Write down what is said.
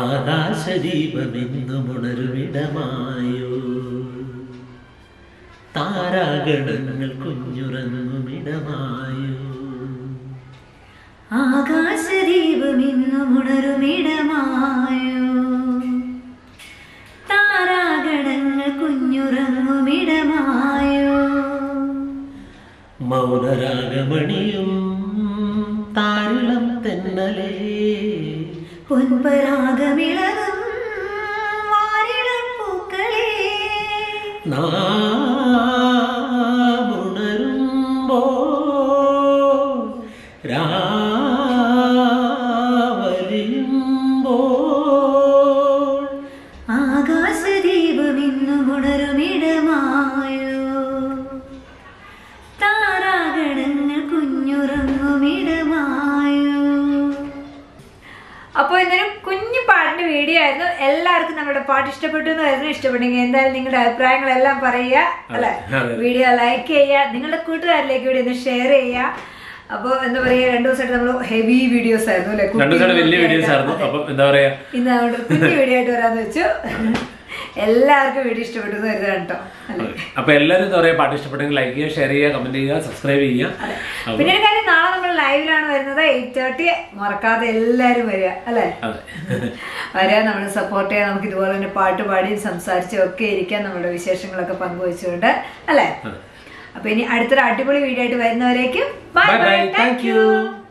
ആകാശദീപമെന്നുമുണരുമിടമായോ താരാഗണങ്ങൾ കുഞ്ഞുറങ്ങുമിടമായോ ആകാശദീപമെന്നുമുണരുമിടമായോ താരാഗണങ്ങൾ കുഞ്ഞുറങ്ങുമിടമായോ മൗനരാഗമണിയും താരിളം തെന്നലേ പൊൻപരാഗമിളകും വാരിളം പൂക്കളേ നാമുണരുമ്പോൾ രാവലിയുമ്പോൾ ആകാശദീപമെന്നുമുണരുമിടമായോ താരാഗണങ്ങൾ കുഞ്ഞുറങ്ങുമിടമായോ. അപ്പോൾ ഇതൊരു കുഞ്ഞു പാട്ടിന്റെ വീഡിയോ ആയിരുന്നു. എല്ലാവർക്കും നമ്മുടെ പാട്ട് ഇഷ്ടപ്പെട്ടു എന്ന് വരുന്നു. ഇഷ്ടപ്പെട്ടെങ്കിൽ എന്തായാലും നിങ്ങളുടെ അഭിപ്രായങ്ങളെല്ലാം പറയുക അല്ലെ, വീഡിയോ ലൈക്ക് ചെയ്യുക, നിങ്ങളുടെ കൂട്ടുകാരിലേക്ക് വീഡിയോ ഒന്ന് ഷെയർ ചെയ്യുക. അപ്പൊ എന്താ പറയാ, 2 ദിവസമായിട്ട് നമ്മൾ ഹെവി വീഡിയോസ് ആയിരുന്നു അല്ലെ, ഇന്ന് നമ്മുടെ കുഞ്ഞു വീഡിയോ ആയിട്ട് വരാന്ന് വെച്ചു. എല്ലാവർക്കും വീഡിയോ ഇഷ്ടപ്പെട്ടു എന്ന് കരുതാൻ കേട്ടോ. അപ്പൊ എല്ലാവരും എന്താ പറയാ, പാട്ട് ഇഷ്ടപ്പെട്ടെങ്കിൽ ലൈക്ക് ചെയ്യുക, ഷെയർ ചെയ്യുക, കമന്റ് ചെയ്യുക, സബ്സ്ക്രൈബ് ചെയ്യുക. പിന്നെ ഒരു കാര്യം, നാളെ നമ്മൾ ലൈവിലാണ് വരുന്നത് 8:30. മറക്കാതെ എല്ലാരും വരിക അല്ലെ, വരിക, നമ്മൾ സപ്പോർട്ട് ചെയ്യാൻ. നമുക്ക് ഇതുപോലെ തന്നെ പാട്ട് പാടിയും സംസാരിച്ചും ഒക്കെ ഇരിക്കാൻ, നമ്മുടെ വിശേഷങ്ങളൊക്കെ പങ്കുവെച്ചുകൊണ്ട് അല്ലെ. അപ്പൊ ഇനി അടുത്തൊരു അടിപൊളി വീഡിയോ ആയിട്ട് വരുന്നവരേക്കും ബൈ ബൈ, താങ്ക് യു.